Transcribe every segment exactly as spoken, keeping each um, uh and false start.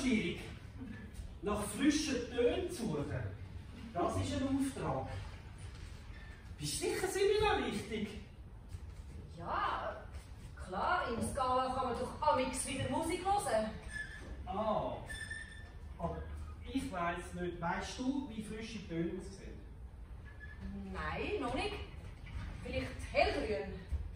schwierig. Nach frischen Tönen zu suchen, das ist ein Auftrag. Bist du sicher, sind wir da richtig? Ja, klar, im Skala kann man doch amix wieder Musik hören. Ah, aber ich weiss nicht. Weißt du, wie frische Töne aussehen? Nein, noch nicht. Vielleicht hellgrün.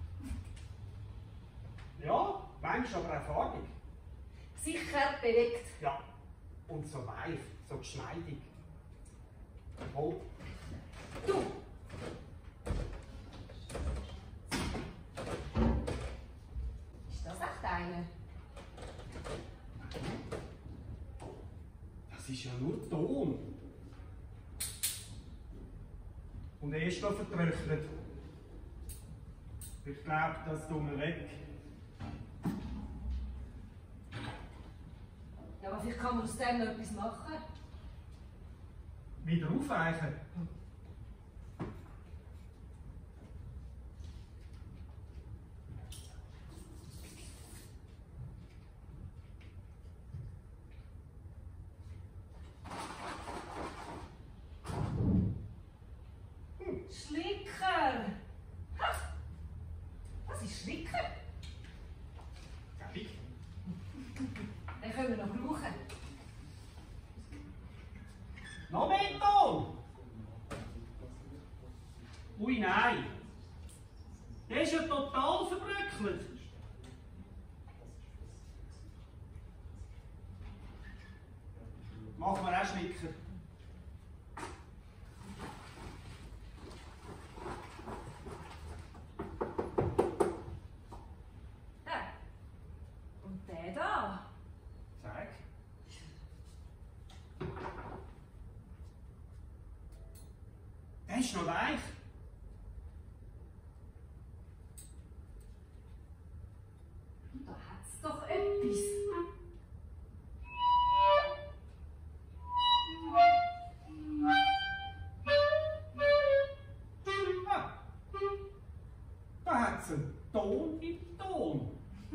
Ja, manchmal aber auch farbig. Sicher bewegt. Ja, und so weich, so geschmeidig. Oh. Du! Ist das echt eine? Das ist ja nur Ton. Und er ist noch vertrocknet. Ich glaube, das tun wir weg. Ja, aber vielleicht kann man aus dem noch etwas machen. Wieder aufweichen. Schlicker! Ha! Was ist Schlicker? Fertig. Den können wir noch brauchen. Noch mehr Ton! Ui, nein! Der ist ja total verbröckelt. Machen wir auch Schlicker. Ja. Und der da? Zeig. Der ist noch weich. Da hat's doch etwas. Ah, da hat es einen Ton im Ton.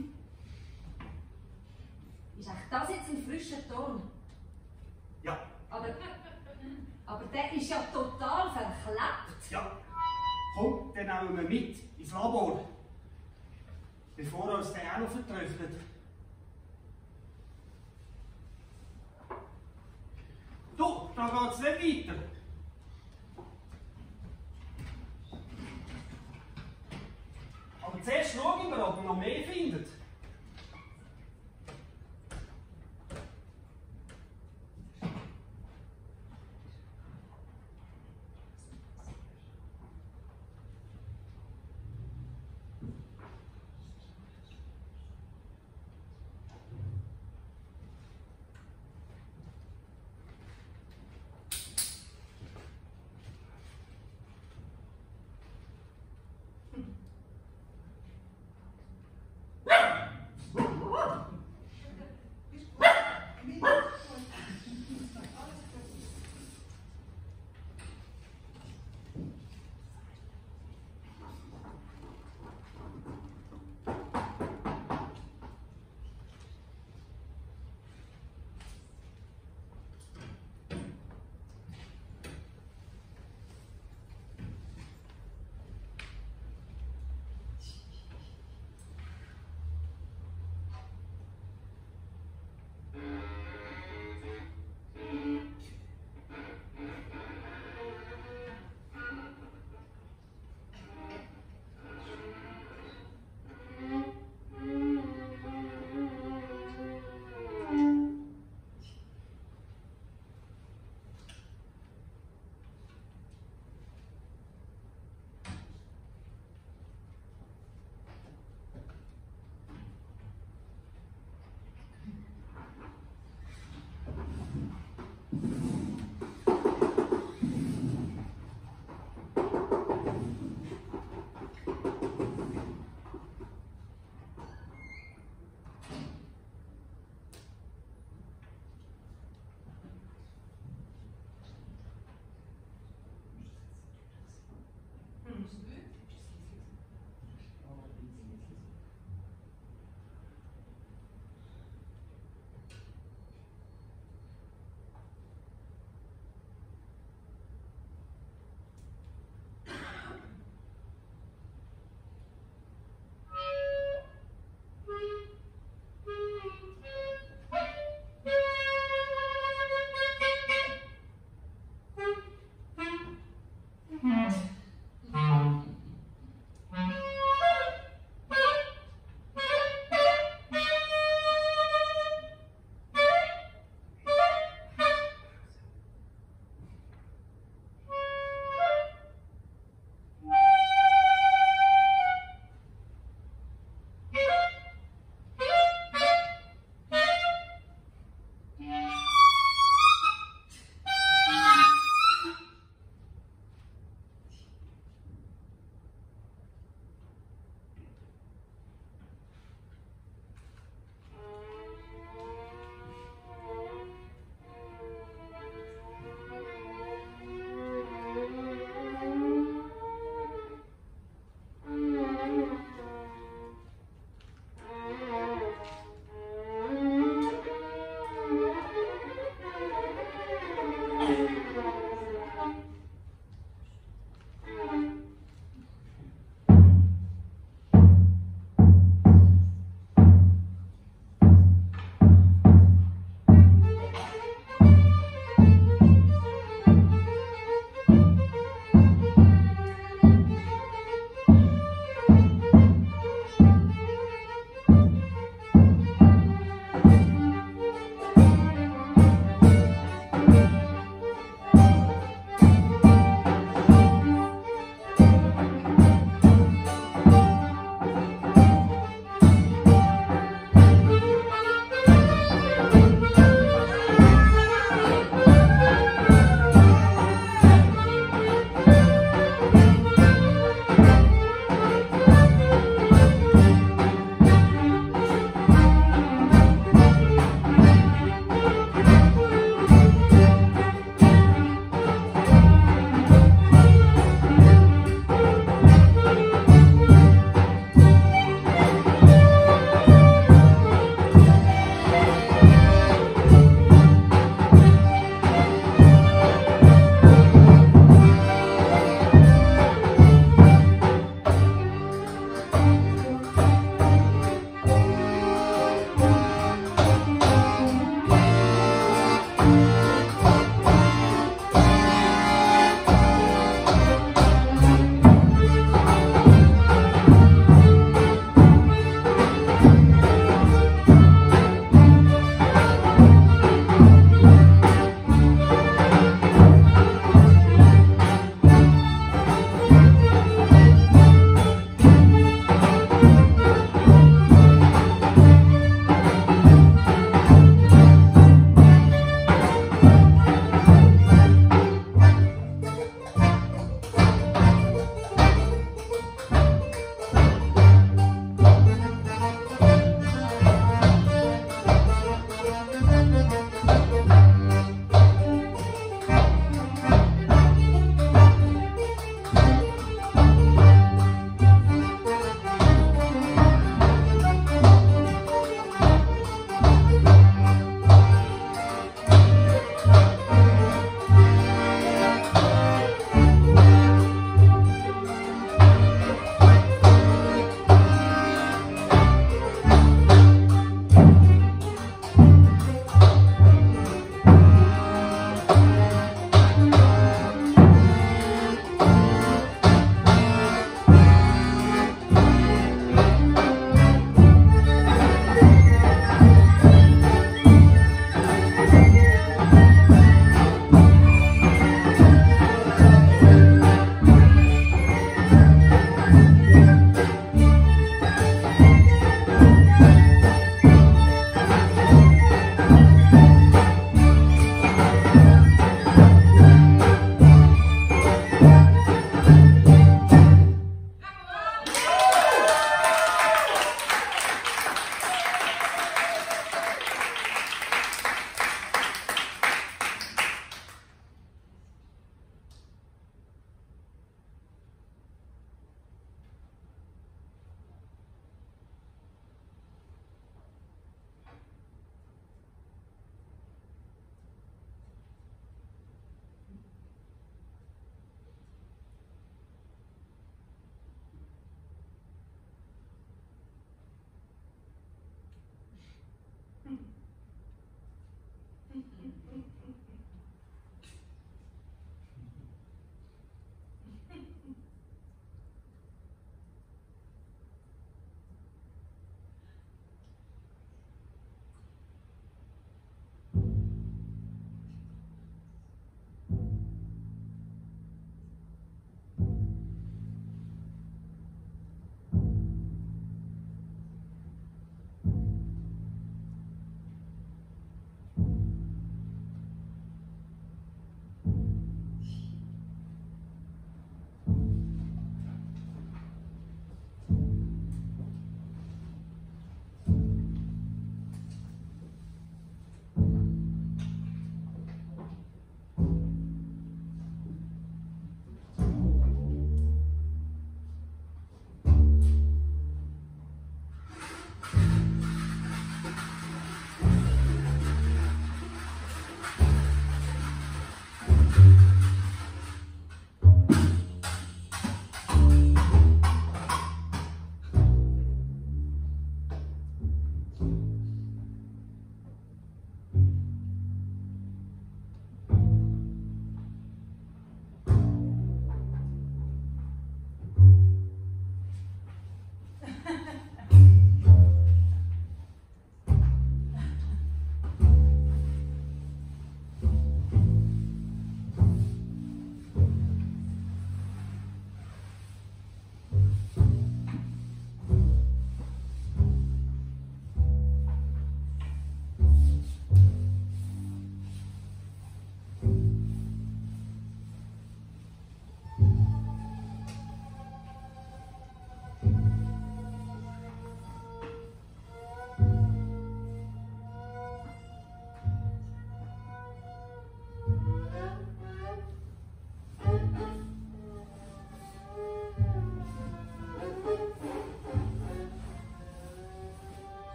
Ist echt das jetzt ein frischer Ton? Ja, Aber, aber der ist ja total verklebt. ja. Komm, den nehmen wir mit ins Labor. Bevor uns der auch noch vertrocknet. Du, da geht es nicht weiter. Aber zuerst schauen wir, ob wir noch mehr finden. Musik.